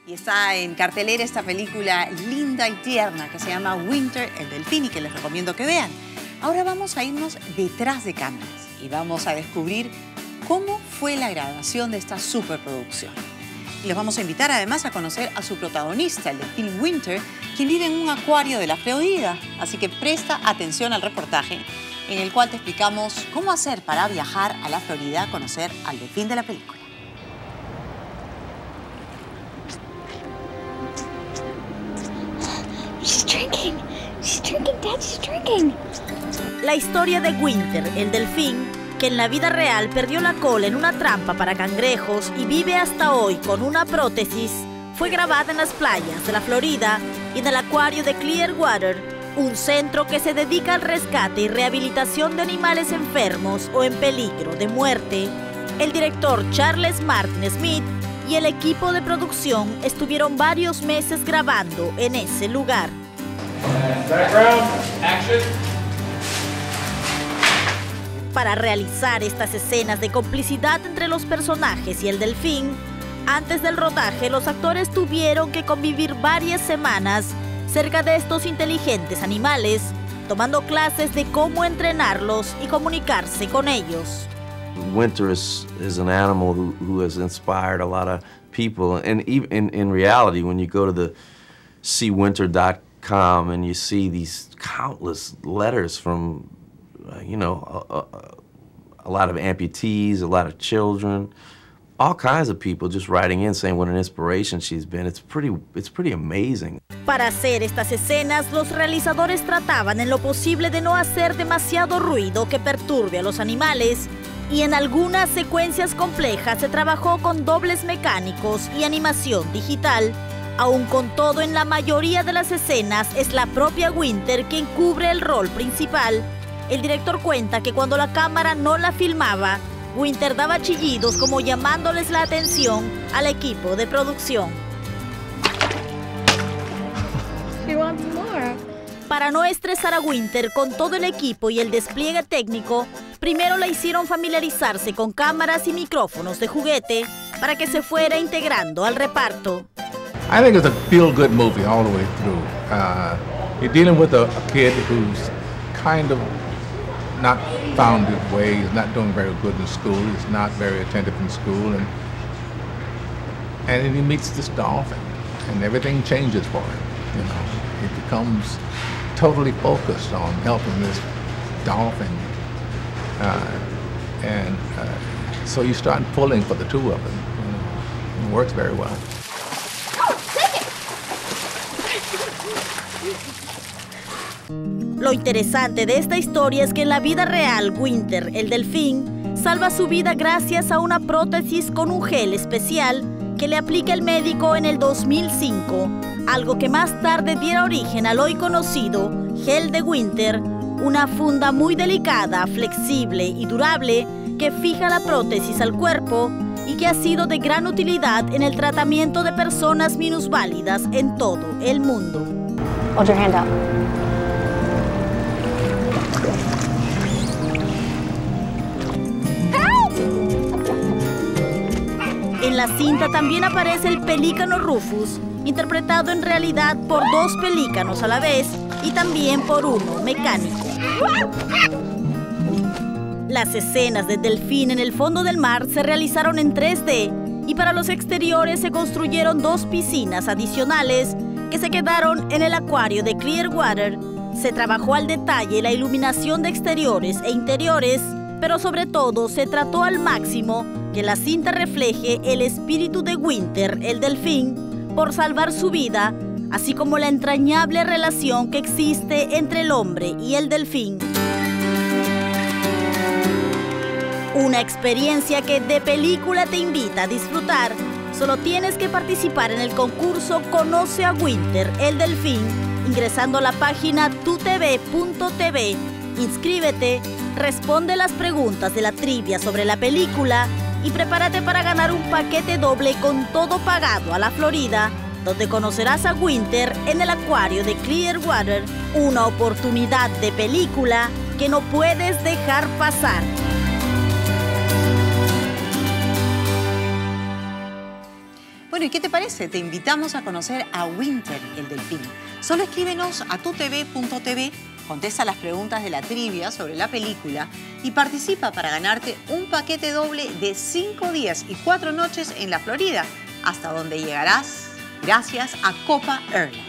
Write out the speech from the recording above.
Y está en cartelera esta película linda y tierna que se llama Winter, el delfín, y que les recomiendo que vean. Ahora vamos a irnos detrás de cámaras y vamos a descubrir cómo fue la grabación de esta superproducción. Y les vamos a invitar además a conocer a su protagonista, el delfín Winter, quien vive en un acuario de la Florida. Así que presta atención al reportaje en el cual te explicamos cómo hacer para viajar a la Florida a conocer al delfín de la película. She's drinking, Dad, she's drinking. La historia de Winter, el delfín, que en la vida real perdió la cola en una trampa para cangrejos y vive hasta hoy con una prótesis, fue grabada en las playas de la Florida y en el acuario de Clearwater, un centro que se dedica al rescate y rehabilitación de animales enfermos o en peligro de muerte. El director Charles Martin Smith y el equipo de producción estuvieron varios meses grabando en ese lugar. Background, action. Para realizar estas escenas de complicidad entre los personajes y el delfín, antes del rodaje los actores tuvieron que convivir varias semanas cerca de estos inteligentes animales, tomando clases de cómo entrenarlos y comunicarse con ellos. Winter is an animal who has inspired a lot of people, and even in reality, when you go to the seawinter.com and you see these countless letters from, you know, a lot of amputees, a lot of children, all kinds of people just writing in saying what an inspiration she's been. It's pretty amazing. Para hacer estas escenas, los realizadores trataban en lo posible de no hacer demasiado ruido que perturbe a los animales, y en algunas secuencias complejas se trabajó con dobles mecánicos y animación digital. Aun con todo, en la mayoría de las escenas es la propia Winter quien cubre el rol principal. El director cuenta que cuando la cámara no la filmaba, Winter daba chillidos como llamándoles la atención al equipo de producción. She wants more. Para no estresar a Winter con todo el equipo y el despliegue técnico, primero la hicieron familiarizarse con cámaras y micrófonos de juguete para que se fuera integrando al reparto. I think it's a feel-good movie all the way through. You're dealing with a kid who's kind of not found his way. He's not doing very good in school. He's not very attentive in school, and then he meets this dolphin, and everything changes for him. You know, he becomes totally focused on helping this dolphin, so you start pulling for the two of them. You know, it works very well. Lo interesante de esta historia es que en la vida real, Winter, el delfín, salva su vida gracias a una prótesis con un gel especial que le aplica el médico en el 2005, algo que más tarde diera origen al hoy conocido gel de Winter, una funda muy delicada, flexible y durable que fija la prótesis al cuerpo y que ha sido de gran utilidad en el tratamiento de personas minusválidas en todo el mundo. Hold your hand out. En la cinta también aparece el pelícano Rufus, interpretado en realidad por dos pelícanos a la vez y también por uno mecánico. Las escenas del delfín en el fondo del mar se realizaron en 3D y para los exteriores se construyeron dos piscinas adicionales que se quedaron en el acuario de Clearwater. Se trabajó al detalle la iluminación de exteriores e interiores, pero sobre todo se trató al máximo que la cinta refleje el espíritu de Winter, el delfín, por salvar su vida, así como la entrañable relación que existe entre el hombre y el delfín. Una experiencia que de película te invita a disfrutar. Solo tienes que participar en el concurso Conoce a Winter, el delfín, ingresando a la página tutv.tv. Inscríbete, responde las preguntas de la trivia sobre la película y prepárate para ganar un paquete doble con todo pagado a la Florida, donde conocerás a Winter en el acuario de Clearwater, una oportunidad de película que no puedes dejar pasar. Bueno, ¿y qué te parece? Te invitamos a conocer a Winter, el delfín. Solo escríbenos a tutv.tv, contesta las preguntas de la trivia sobre la película y participa para ganarte un paquete doble de 5 días y 4 noches en la Florida, hasta donde llegarás gracias a Copa Airlines.